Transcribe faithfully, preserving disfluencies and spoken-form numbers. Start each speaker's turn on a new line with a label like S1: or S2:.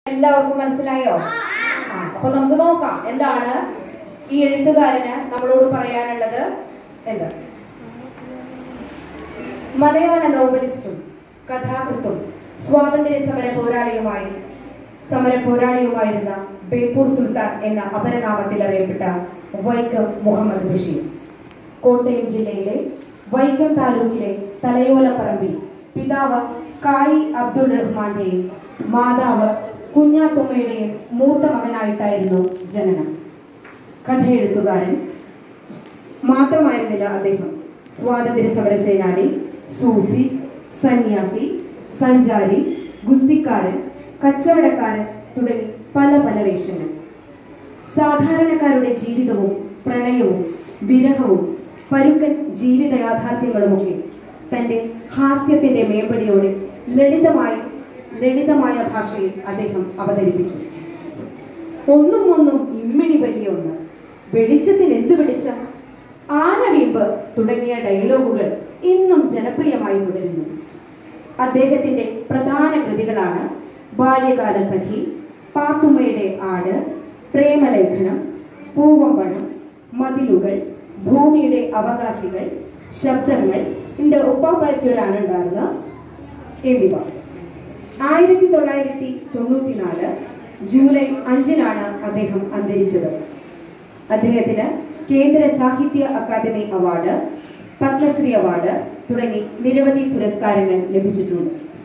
S1: എല്ലാവർക്കും മനസ്സിലായോ? അപ്പൊ നമുക്ക് നോക്കാം എന്താണ് ഈ എഴുത്തുകാരന് നമ്മളോട് പറയാനുള്ളത്. എന്താ മലയാള നോവലിസ്റ്റും കഥാകൃത്തും സ്വാതന്ത്ര്യ സമര പോരാളിയുമായി സമര പോരാളിയുമായിരുന്ന ബേപ്പൂർ സുൽത്താൻ എന്ന അപരനാമത്തിൽ അറിയപ്പെട്ട വൈക്കം മുഹമ്മദ് ബഷീർ കോട്ടയം ജില്ലയിലെ വൈക്കം താലൂക്കിലെ തലയോലപ്പറമ്പിൽ പിതാവ് കായി അബ്ദുൾ റഹ്മാന്റെയും മാതാവ് കുഞ്ഞാത്തുമ്മയുടെയും മൂത്ത മകനായിട്ടായിരുന്നു ജനനം. കഥയെഴുത്തുകാരൻ മാത്രമായിരുന്നില്ല അദ്ദേഹം. സ്വാതന്ത്ര്യ സമര സേനാനി, സൂഫി, സന്യാസി, സഞ്ചാരി, ഗുസ്തിക്കാരൻ, കച്ചവടക്കാരൻ തുടങ്ങി പല പല വേഷങ്ങൾ. സാധാരണക്കാരുടെ ജീവിതവും പ്രണയവും വിരഹവും പരുക്കൻ ജീവിത യാഥാർത്ഥ്യങ്ങളുമൊക്കെ തന്റെ ഹാസ്യത്തിന്റെ മേമ്പടിയോടെ ലളിതമായി ലളിതമായ ഭാഷയിൽ അദ്ദേഹം അവതരിപ്പിച്ചു. ഒന്നും ഒന്നും ഇമ്മിണി വലിയ ഒന്ന്, വെളിച്ചത്തിൽ എന്ത് വെളിച്ചം, ആനവീമ്പ് തുടങ്ങിയ ഡയലോഗുകൾ ഇന്നും ജനപ്രിയമായി തുടരുന്നു. അദ്ദേഹത്തിന്റെ പ്രധാന കൃതികളാണ് ബാല്യകാല സഖി, പാത്തുമ്മയുടെ ആട്, പ്രേമലേഖനം, പൂവമ്പഴം, മതിലുകൾ, ഭൂമിയുടെ അവകാശികൾ, ശബ്ദങ്ങൾ, ഇതിന്റെ ഒപ്പാപ്പറ്റൂരാണ് ഉണ്ടായിരുന്നത് എന്നിവ. ആയിരത്തി തൊള്ളായിരത്തി തൊണ്ണൂറ്റിനാല് ജൂലൈ അഞ്ചിനാണ് അദ്ദേഹം അന്തരിച്ചത്. അദ്ദേഹത്തിന് കേന്ദ്ര സാഹിത്യ അക്കാദമി അവാർഡ്, പത്മശ്രീ അവാർഡ് തുടങ്ങി നിരവധി പുരസ്കാരങ്ങൾ ലഭിച്ചിട്ടുണ്ട്.